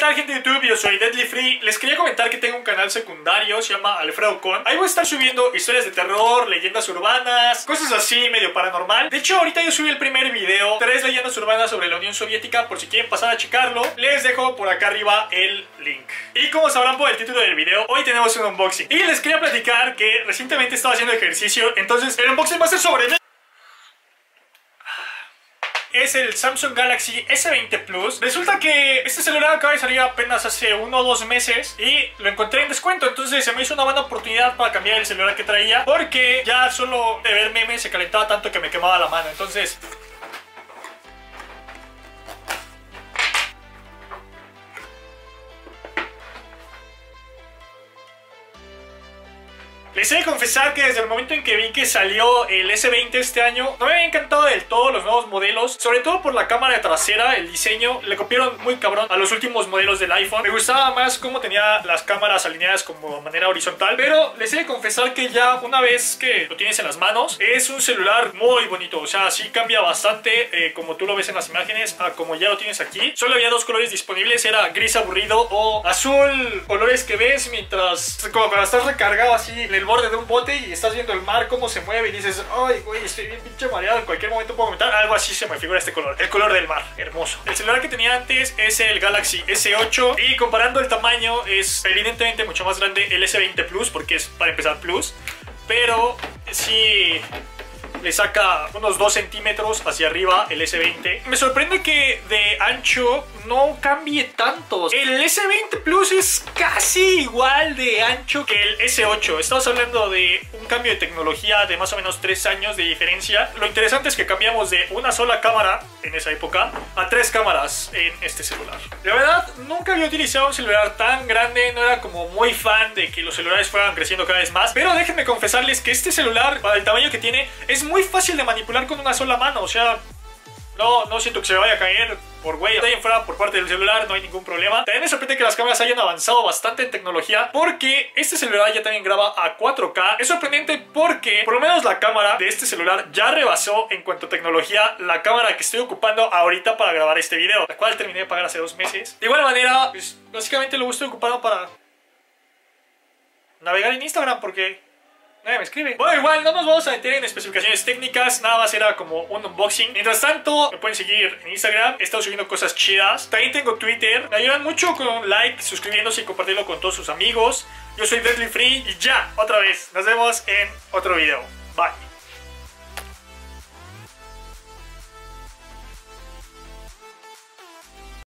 tal, gente de YouTube? Yo soy Deadly Free. Les quería comentar que tengo un canal secundario, se llama Alfredo Con. Ahí voy a estar subiendo historias de terror, leyendas urbanas, cosas así medio paranormal. De hecho, ahorita yo subí el primer video, 3 leyendas urbanas sobre la Unión Soviética. Por si quieren pasar a checarlo, les dejo por acá arriba el link. Y como sabrán por el título del video, hoy tenemos un unboxing. Y les quería platicar que recientemente estaba haciendo ejercicio, entonces el unboxing va a ser sobre mí. Es el Samsung Galaxy S20 Plus. Resulta que este celular acaba de salir apenas hace 1 o 2 meses y lo encontré en descuento, entonces se me hizo una buena oportunidad para cambiar el celular que traía, porque ya solo de ver memes se calentaba tanto que me quemaba la mano. Entonces les he de confesar que desde el momento en que vi que salió el S20 este año, no me había encantado del todo los nuevos modelos, sobre todo por la cámara trasera. El diseño le copiaron muy cabrón a los últimos modelos del iPhone. Me gustaba más cómo tenía las cámaras alineadas como de manera horizontal, pero les he de confesar que ya una vez que lo tienes en las manos, es un celular muy bonito. O sea, sí cambia bastante como tú lo ves en las imágenes a como ya lo tienes aquí. Solo había 2 colores disponibles, era gris aburrido o azul, colores que ves mientras, como cuando estás recargado así en el borde de un bote y estás viendo el mar cómo se mueve y dices, ay güey, estoy bien pinche mareado, en cualquier momento puedo comentar. Algo así se me figura este color, el color del mar, hermoso. El celular que tenía antes es el Galaxy S8 y comparando el tamaño es evidentemente mucho más grande el S20 Plus, porque es para empezar Plus, pero sí le saca unos 2 centímetros hacia arriba el S20. Me sorprende que de ancho no cambie tanto. El S20 Plus es casi igual de ancho que el S8. Estamos hablando de un cambio de tecnología de más o menos 3 años de diferencia. Lo interesante es que cambiamos de una sola cámara en esa época a 3 cámaras en este celular. La verdad, nunca había utilizado un celular tan grande. No era como muy fan de que los celulares fueran creciendo cada vez más, pero déjenme confesarles que este celular, para el tamaño que tiene, es muy fácil de manipular con una sola mano. O sea, no siento que se me vaya a caer por güey. De ahí en fuera, por parte del celular, no hay ningún problema. También me sorprende que las cámaras hayan avanzado bastante en tecnología, porque este celular ya también graba a 4K. Es sorprendente porque por lo menos la cámara de este celular ya rebasó en cuanto a tecnología la cámara que estoy ocupando ahorita para grabar este video, la cual terminé de pagar hace 2 meses. De igual manera, pues básicamente lo estoy ocupando para navegar en Instagram, porque nadie me escribe. Bueno, igual no nos vamos a meter en especificaciones técnicas, nada más era como un unboxing. Mientras tanto, me pueden seguir en Instagram, he estado subiendo cosas chidas. También tengo Twitter, me ayudan mucho con un like, suscribiéndose y compartirlo con todos sus amigos. Yo soy Deadly Free y ya, otra vez, nos vemos en otro video. Bye.